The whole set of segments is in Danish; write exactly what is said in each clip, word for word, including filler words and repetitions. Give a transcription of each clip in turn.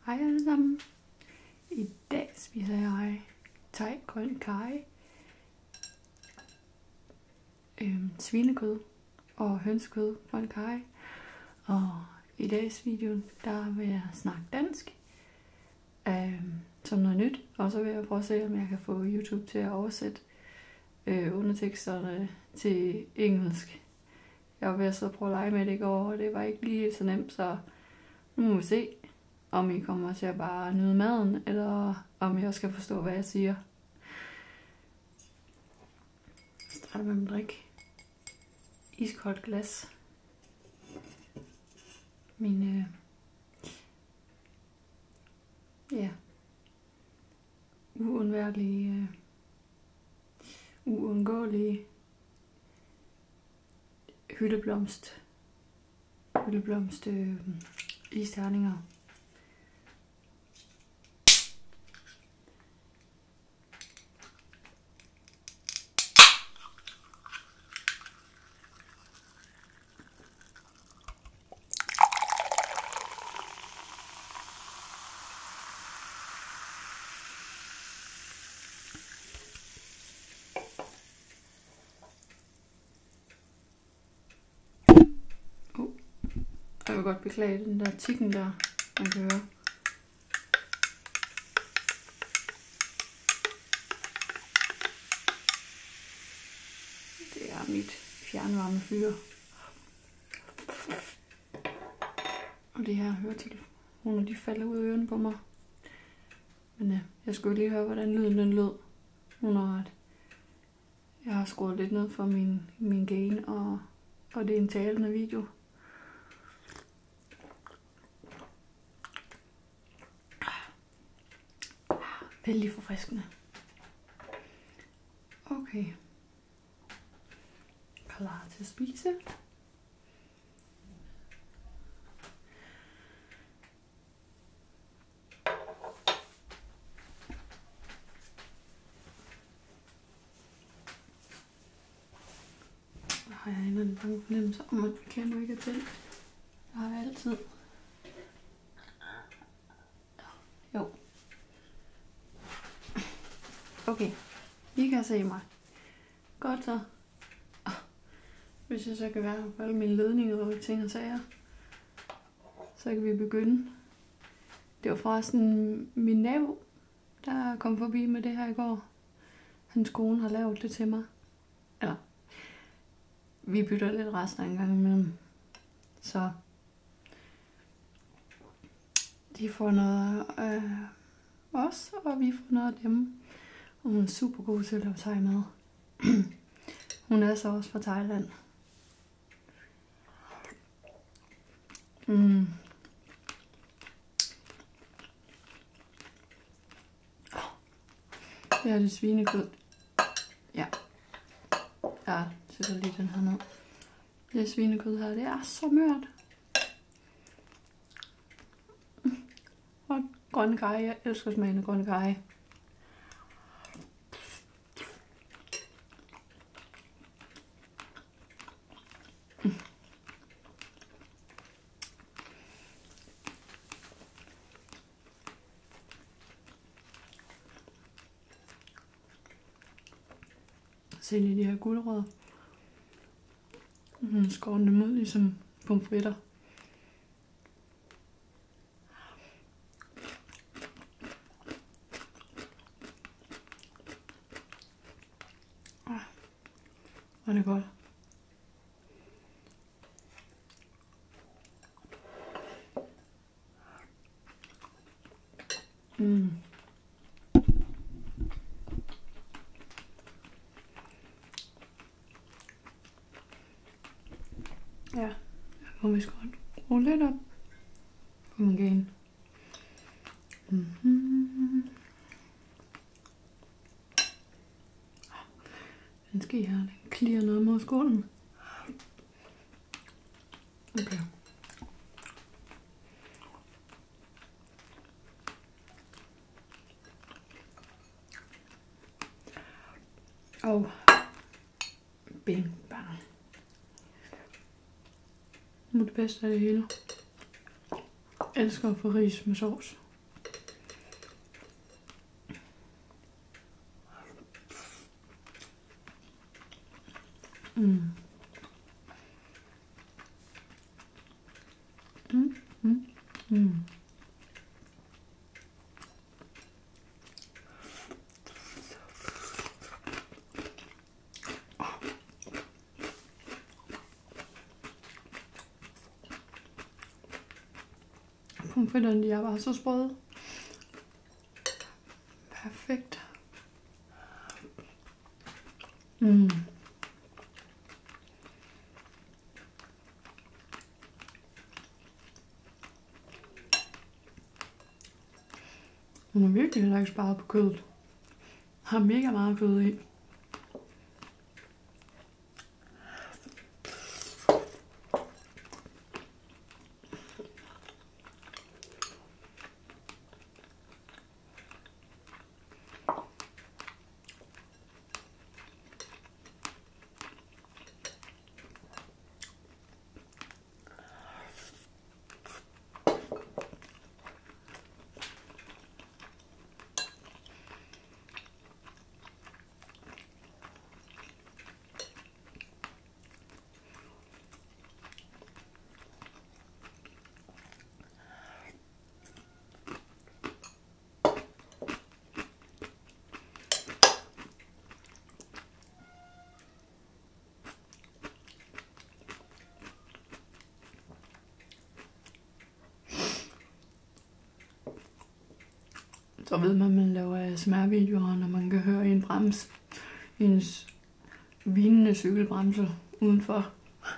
Hej alle sammen. I dag spiser jeg thai grøn karry, øhm, svinekød og hønsekød grøn karry. Og i dagens video, der vil jeg snakke dansk øhm, som noget nyt. Og så vil jeg prøve at se, om jeg kan få YouTube til at oversætte øh, underteksterne til engelsk. Jeg var ved at sidde og prøve at lege med det i går, og det var ikke lige så nemt, så nu må vi se, om I kommer til at bare nyde maden, eller om jeg også skal forstå, hvad jeg siger. Jeg starter med at drikke iskoldt glas. Min, øh, ja, uundværlige, øh, uundgåelige hytteblomst, hytteblomst øh, isterninger. Jeg vil godt beklage den der tikken der, man kan høre. Det er mit fjernvarmefyr. Og de her høretelefoner, de falder ud af ørerne på mig. Men ja, jeg skulle lige høre, hvordan lyden den lød. Nu når jeg har skruet lidt ned for min, min gain, og, og det er en talende video. Vældig forfriskende. Okay. Klar til at spise. Har jeg en eller anden bange fornemmelse om, at kameraet ikke er tændt? Det har jeg altid. Jo. Okay, I kan se mig. Godt så. Hvis jeg så kan være på alle mine ledninger og ting og sager, så kan vi begynde. Det var forresten min nabo, der kom forbi med det her i går. Hans kone har lavet det til mig. Eller, vi bytter lidt rester en gang imellem. Så de får noget af øh, os, og vi får noget af dem. Og hun er super god til at lave thai-mad. Hun er så også fra Thailand. Mm. Det er det svinekød. Ja. Jeg sætter lige den her ned. Det svinekød her, det er så mørt. Og grøn karry. Jeg elsker smagen af grøn karry. Se lige de her gulerødder. Mm, skårer dem ud ligesom pomfritter. Ah, hvor er det godt. Mm. Ja, jeg må vist godt skrue lidt op på min gain. Mm-hmm. Den skal her, den klirer noget mod skålen. Okay. Og bing bang. Nu det bedste af det hele. Jeg elsker at få ris med sovs. Mm. Mm, mm, mm. Pomfritterne, de er bare så sprøde. Perfekt. Mm. Hun har virkelig heller ikke sparet på kødet. Har mega meget kød i. Så ved man, at man laver A S M R-videoer, når man kan høre en brems, ens vinende cykelbremse udenfor.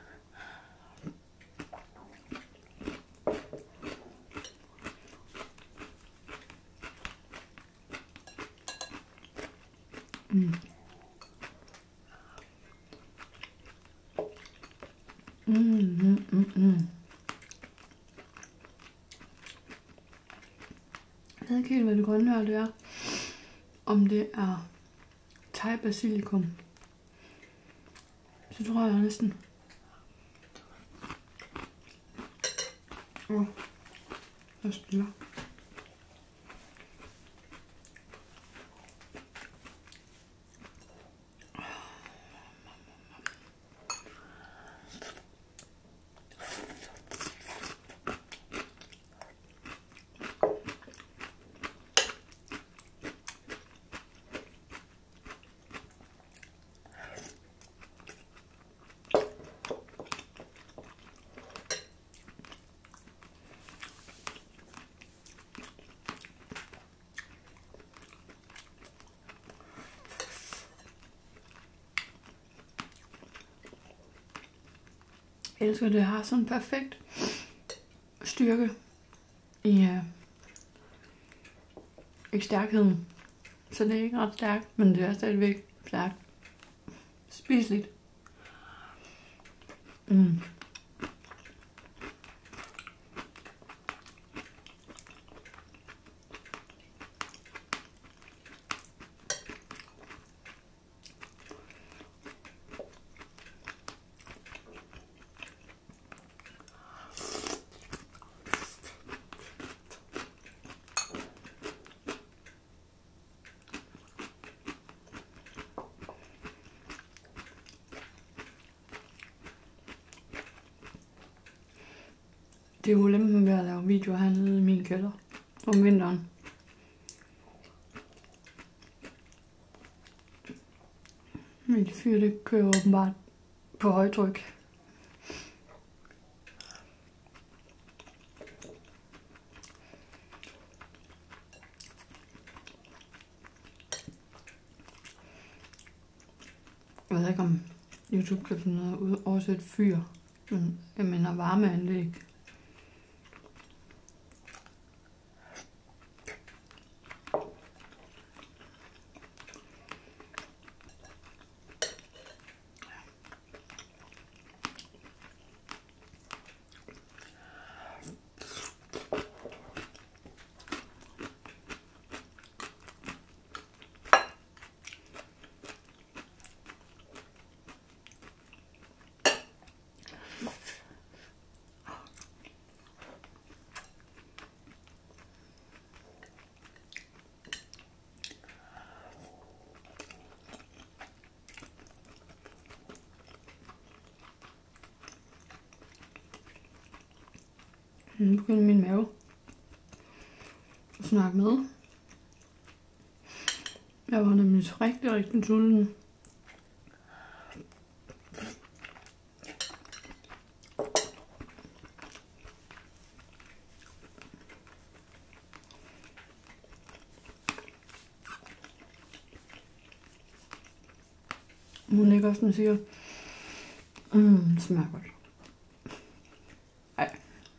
Mm. Mm, mm, mm, mm. Jeg ved ikke helt, hvad det grønne her det er. Om det er thai basilikum. Så tror jeg næsten. Åh, oh, jeg stiller. Jeg elsker, at det har sådan perfekt styrke i uh, ikke stærkheden. Så det er ikke ret stærkt, men det er stadigvæk stærkt. Spiseligt. Mm. Det er ulempen ved at lave videoer hernede i min kælder om vinteren. Mit fyr, det kører åbenbart på højtryk. Jeg ved ikke, om YouTube kan finde ud af at oversætte fyr, men jeg mener varmeanlæg. Nu begynder min mave at snakke med. Jeg var nemlig rigtig, rigtig sulten. Hun ikke også, den siger, mmm, det smager godt. Ej.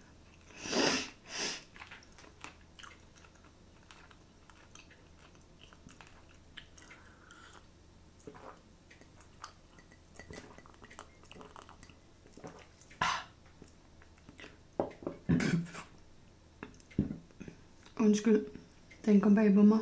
Undskyld, den kom bag på mig.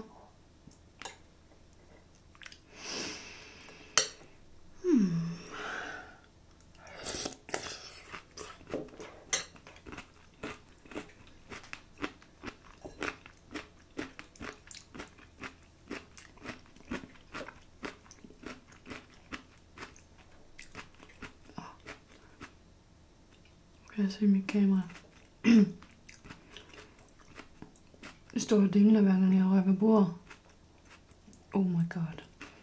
Kan jeg se mit kamera? Det står og dingler hver gang jeg rører ved bordet. Oh my god.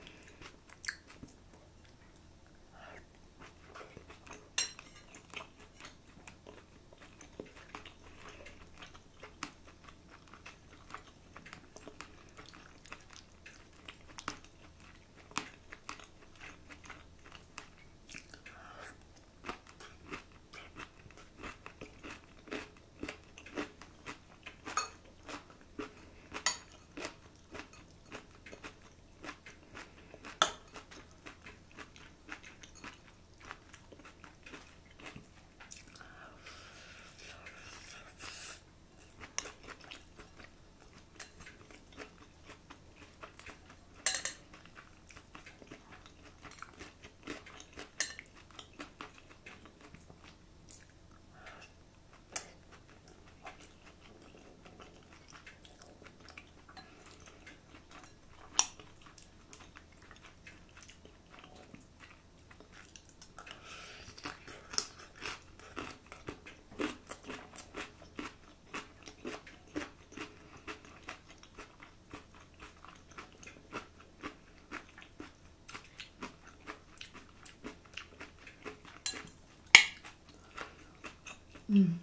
Mm.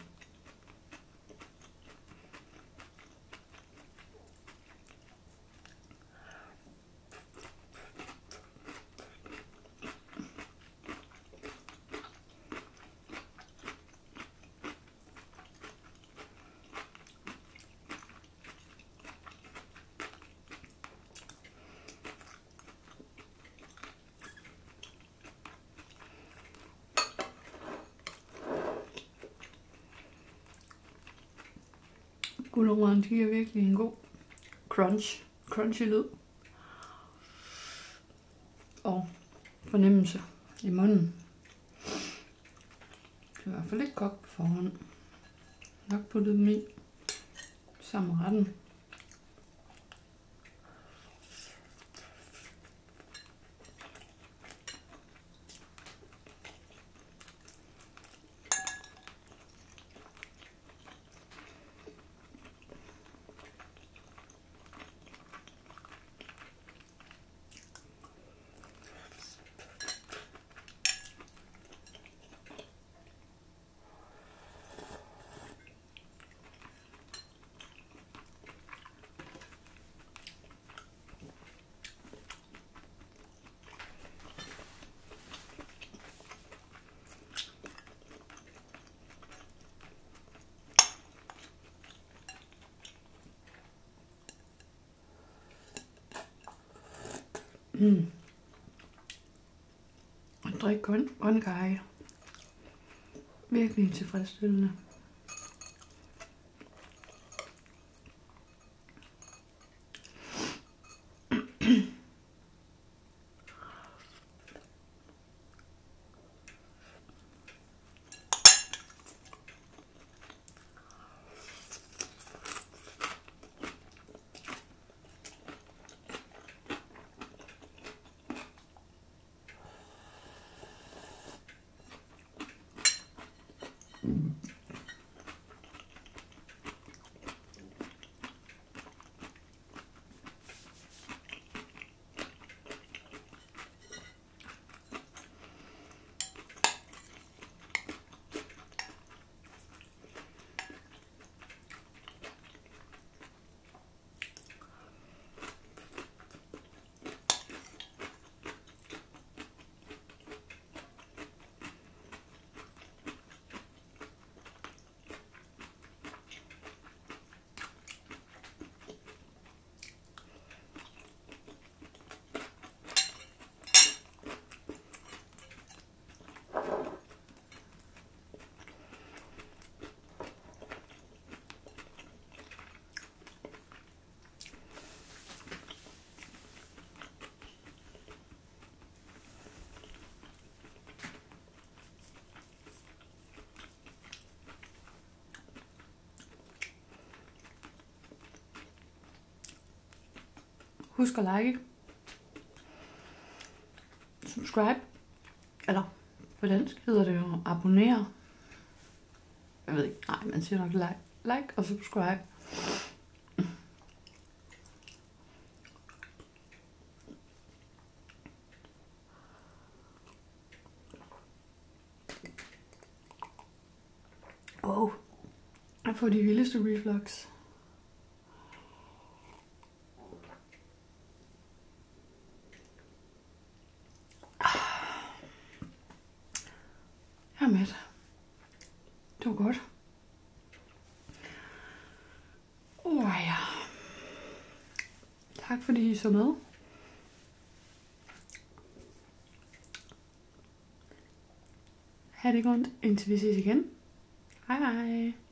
Gulerødderne giver virkelig en god crunch, crunchy lyd og fornemmelse i munden. Det er i hvert fald ikke kogt på forhånd. Nok puttet dem i sammen med retten. Mm. Og drik grøn, grøn kage. Virkelig tilfredsstillende. Husk at like. Subscribe. Eller på dansk hedder det jo abonnere. Jeg ved ikke. Nej, man siger nok like, like og subscribe. Wow. Jeg får de vildeste reflux. Jeg er mæt. Det var godt. Oh, ja. Tak fordi I så med. Ha' det godt, indtil vi ses igen. Hej hej.